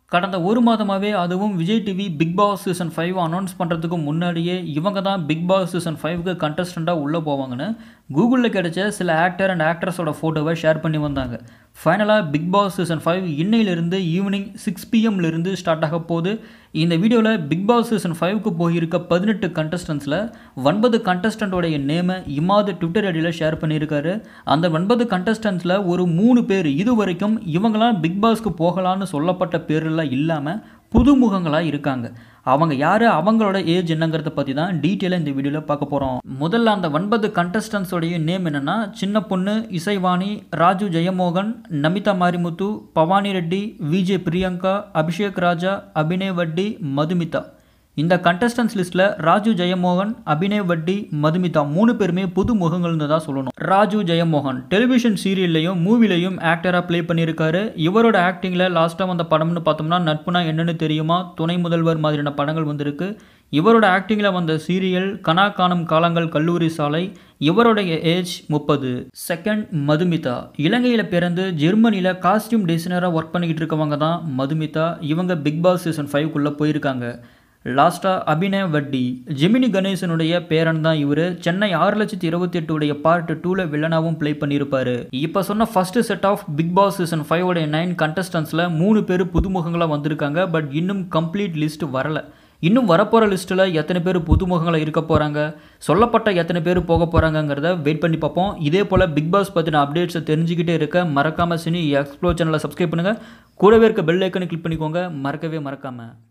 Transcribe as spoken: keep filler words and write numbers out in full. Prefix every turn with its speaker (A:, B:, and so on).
A: கடந்த ஒரு மாதமாகவே அதுவும் Vijay TV Bigg Boss season five announce பண்ணுறதுக்கு முன்னாடியே இவங்க தான் பிக் பாஸ் சீசன் ஃபைவ்க்கு கண்டஸ்டண்ட்டாக உள்ளே போவாங்கன்னு கூகுளில் கிடைச்ச சில ஆக்டர் அண்ட் ஆக்ட்ரஸோட ஃபோட்டோவை ஷேர் பண்ணி வந்தாங்க. ஃபைனலாக பிக் பாஸ் சீசன் ஃபைவ் இன்னையிலிருந்து ஈவினிங் சிக்ஸ் பிஎம்லேருந்து ஸ்டார்ட் ஆக போகுது. இந்த வீடியோவில் பிக் பாஸ் சீசன் ஃபைவ்க்கு போயிருக்க பதினெட்டு கண்டஸ்டன்ஸில் ஒன்பது கண்டஸ்டண்ட்டோடைய நேமை இமாது ட்விட்டர் ஐடியில் ஷேர் பண்ணியிருக்காரு. அந்த ஒன்பது கண்டஸ்டன்ஸில் ஒரு மூணு பேர் இது வரைக்கும் இவங்களாம் பிக் பாஸ்க்கு போகலான்னு சொல்லப்பட்ட பேரில் இல்லாமல் புதுமுகங்களாக இருக்காங்க. அவங்க யார், அவங்களோட ஏஜ் என்னங்கிறத பற்றி தான் டீட்டெயிலாக இந்த வீடியோவில் பார்க்க போகிறோம். முதல்ல அந்த ஒன்பது கண்டஸ்டன்ஸோடைய நேம் என்னென்னா, சின்ன பொண்ணு இசைவாணி, ராஜு ஜெயமோகன், நமிதா மாரிமுத்து, பவானி ரெட்டி, விஜே பிரியங்கா, அபிஷேக் ராஜா, அபினேவ் வட்டி, மதுமிதா. இந்த கண்டஸ்டன்ஸ் லிஸ்ட்டில் ராஜு ஜெயமோகன், அபினேவ் வட்டி, மதுமிதா மூணு பேருமே புது முகங்கள்னு தான் சொல்லணும். ராஜு ஜெயமோகன் டெலிவிஷன் சீரியல்லையும் மூவிலையும் ஆக்டராக ப்ளே பண்ணியிருக்காரு. இவரோட ஆக்டிங்கில் லாஸ்ட்டாக வந்த படம்னு பார்த்தோம்னா நட்புனா என்னென்னு தெரியுமா, துணை முதல்வர் மாதிரியான படங்கள் வந்திருக்கு. இவரோட ஆக்டிங்கில் வந்த சீரியல் கனா காணும் காலங்கள் கல்லூரி சாலை. இவருடைய ஏஜ் முப்பது. செகண்ட் மதுமிதா, இலங்கையில் பிறந்து ஜெர்மனியில் காஸ்டியூம் டிசைனராக ஒர்க் பண்ணிக்கிட்டு இருக்கவங்க தான் மதுமிதா. இவங்க பிக் பாஸ் சீசன் ஃபைவ்க்குள்ளே போயிருக்காங்க. லாஸ்ட்டாக அபினேவ் வட்டி, ஜெமினி கணேசனுடைய பேரன் தான் இவர். சென்னை ஆறு லட்சத்தி இருபத்தி எட்டு உடைய பார்ட் டூவில் வில்லனாகவும் ப்ளே பண்ணியிருப்பார். இப்போ சொன்ன first set of Bigg Boss season five உடைய நைன் கண்டஸ்டன்ஸில் மூணு பேர் புதுமுகங்களாக வந்திருக்காங்க. பட் இன்னும் கம்ப்ளீட் லிஸ்ட் வரலை. இன்னும் வரப்போகிற லிஸ்ட்டில் எத்தனை பேர் புதுமுகங்களாக இருக்க போகிறாங்க, சொல்லப்பட்ட எத்தனை பேர் போக போகிறாங்கங்கிறத வெயிட் பண்ணி பார்ப்போம். இதே போல் பிக் பாஸ் பற்றின அப்டேட்ஸை தெரிஞ்சுக்கிட்டே இருக்க மறக்காமல் சினி எக்ஸ்ப்ளோர் சேனலை சப்ஸ்கிரைப் பண்ணுங்கள். கூடவே இருக்க பெல் ஐக்கனை கிளிக் பண்ணிக்கோங்க, மறக்கவே மறக்காமல்.